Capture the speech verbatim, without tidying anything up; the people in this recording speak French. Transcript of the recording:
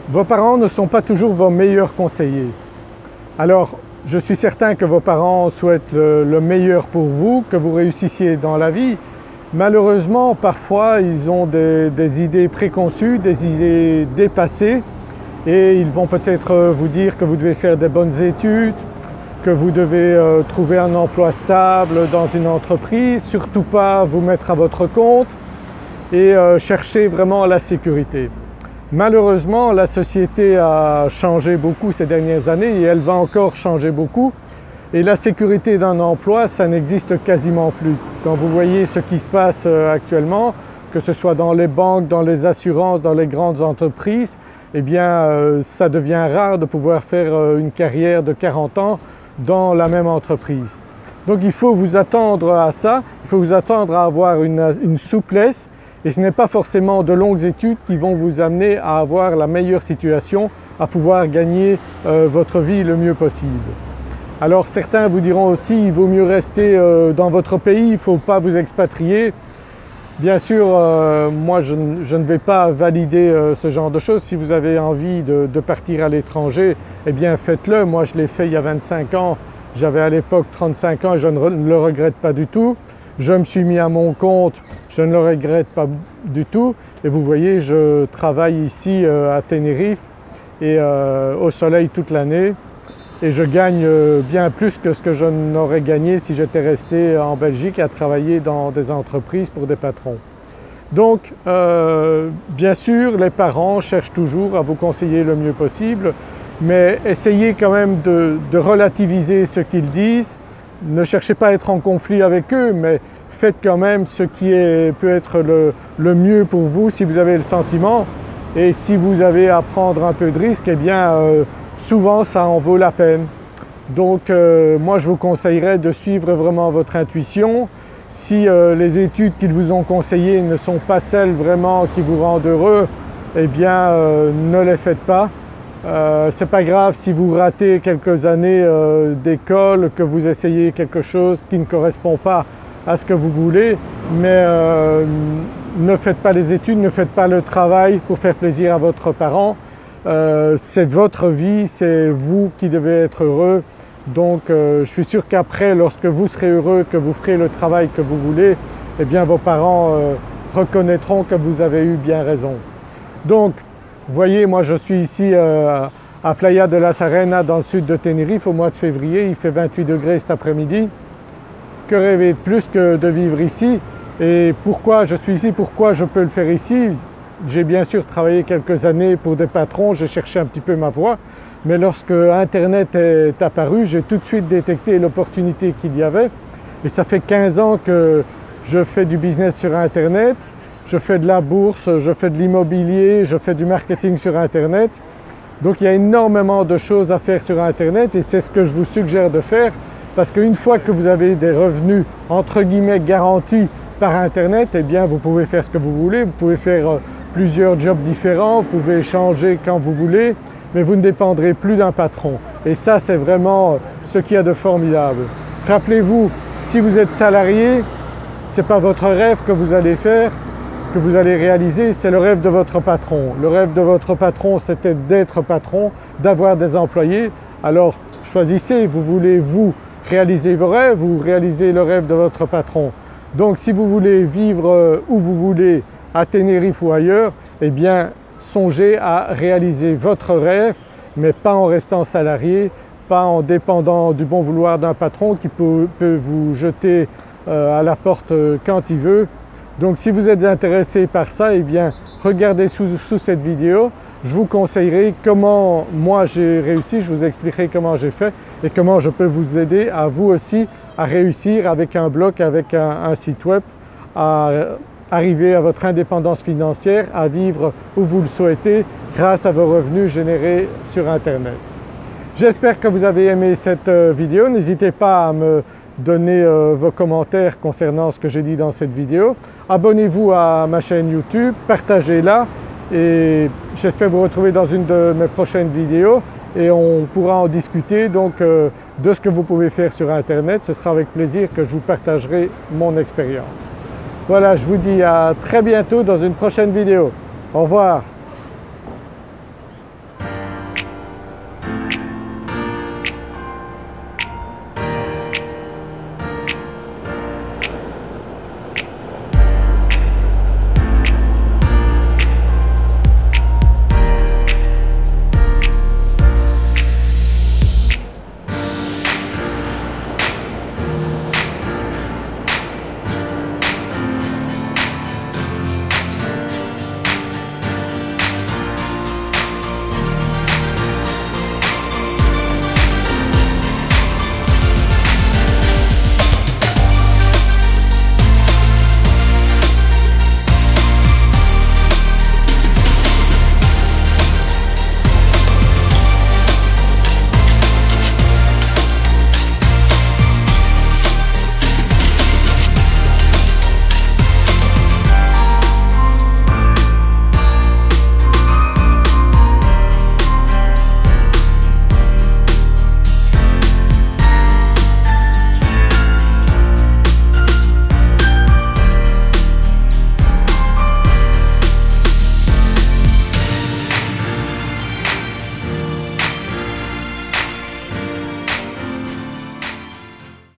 Vos parents ne sont pas toujours vos meilleurs conseillers. Alors je suis certain que vos parents souhaitent le, le meilleur pour vous, que vous réussissiez dans la vie. Malheureusement parfois ils ont des, des idées préconçues, des idées dépassées et ils vont peut-être vous dire que vous devez faire des bonnes études, que vous devez euh, trouver un emploi stable dans une entreprise, surtout pas vous mettre à votre compte et euh, chercher vraiment la sécurité. Malheureusement la société a changé beaucoup ces dernières années et elle va encore changer beaucoup et la sécurité d'un emploi ça n'existe quasiment plus. Quand vous voyez ce qui se passe actuellement, que ce soit dans les banques, dans les assurances, dans les grandes entreprises, eh bien euh, ça devient rare de pouvoir faire euh, une carrière de quarante ans dans la même entreprise. Donc il faut vous attendre à ça, il faut vous attendre à avoir une, une souplesse et ce n'est pas forcément de longues études qui vont vous amener à avoir la meilleure situation, à pouvoir gagner euh, votre vie le mieux possible. Alors certains vous diront aussi il vaut mieux rester euh, dans votre pays, il ne faut pas vous expatrier. Bien sûr euh, moi je, je ne vais pas valider euh, ce genre de choses. Si vous avez envie de, de partir à l'étranger, eh bien faites-le. Moi je l'ai fait il y a vingt-cinq ans, j'avais à l'époque trente-cinq ans et je ne le regrette pas du tout. Je me suis mis à mon compte, je ne le regrette pas du tout et vous voyez je travaille ici euh, à Tenerife et euh, au soleil toute l'année et je gagne bien plus que ce que je n'aurais gagné si j'étais resté en Belgique à travailler dans des entreprises pour des patrons. Donc euh, bien sûr les parents cherchent toujours à vous conseiller le mieux possible mais essayez quand même de, de relativiser ce qu'ils disent. Ne cherchez pas à être en conflit avec eux mais faites quand même ce qui est, peut être le, le mieux pour vous si vous avez le sentiment et si vous avez à prendre un peu de risque, eh bien euh, souvent ça en vaut la peine. Donc euh, moi je vous conseillerais de suivre vraiment votre intuition. Si euh, les études qu'ils vous ont conseillées ne sont pas celles vraiment qui vous rendent heureux, eh bien euh, ne les faites pas. Euh, c'est pas grave si vous ratez quelques années euh, d'école, que vous essayez quelque chose qui ne correspond pas à ce que vous voulez, mais euh, ne faites pas les études, ne faites pas le travail pour faire plaisir à votre parent. Euh, c'est votre vie, c'est vous qui devez être heureux. Donc euh, je suis sûr qu'après, lorsque vous serez heureux, que vous ferez le travail que vous voulez, eh bien vos parents euh, reconnaîtront que vous avez eu bien raison. Donc vous voyez, moi je suis ici euh, à Playa de las Arenas dans le sud de Tenerife au mois de février, il fait vingt-huit degrés cet après-midi. Que rêver de plus que de vivre ici? Et pourquoi je suis ici, pourquoi je peux le faire ici? J'ai bien sûr travaillé quelques années pour des patrons, j'ai cherché un petit peu ma voie, mais lorsque Internet est apparu, j'ai tout de suite détecté l'opportunité qu'il y avait et ça fait quinze ans que je fais du business sur Internet. Je fais de la bourse, je fais de l'immobilier, je fais du marketing sur Internet. Donc il y a énormément de choses à faire sur Internet et c'est ce que je vous suggère de faire parce qu'une fois que vous avez des revenus entre guillemets garantis par Internet, eh bien vous pouvez faire ce que vous voulez, vous pouvez faire plusieurs jobs différents, vous pouvez changer quand vous voulez, mais vous ne dépendrez plus d'un patron. Et ça c'est vraiment ce qu'il y a de formidable. Rappelez-vous, si vous êtes salarié, ce n'est pas votre rêve que vous allez faire, que vous allez réaliser, c'est le rêve de votre patron. Le rêve de votre patron c'était d'être patron, d'avoir des employés. Alors choisissez, vous voulez vous réaliser vos rêves ou réaliser le rêve de votre patron. Donc si vous voulez vivre où vous voulez, à Tenerife ou ailleurs, eh bien songez à réaliser votre rêve mais pas en restant salarié, pas en dépendant du bon vouloir d'un patron qui peut, peut vous jeter euh, à la porte quand il veut. Donc si vous êtes intéressé par ça, eh bien regardez sous, sous cette vidéo. Je vous conseillerai comment moi j'ai réussi, je vous expliquerai comment j'ai fait et comment je peux vous aider à vous aussi à réussir avec un blog, avec un, un site web, à arriver à votre indépendance financière, à vivre où vous le souhaitez grâce à vos revenus générés sur Internet. J'espère que vous avez aimé cette vidéo. N'hésitez pas à me donner euh, vos commentaires concernant ce que j'ai dit dans cette vidéo. Abonnez-vous à ma chaîne YouTube, partagez-la et j'espère vous retrouver dans une de mes prochaines vidéos et on pourra en discuter donc euh, de ce que vous pouvez faire sur Internet. Ce sera avec plaisir que je vous partagerai mon expérience. Voilà, je vous dis à très bientôt dans une prochaine vidéo. Au revoir.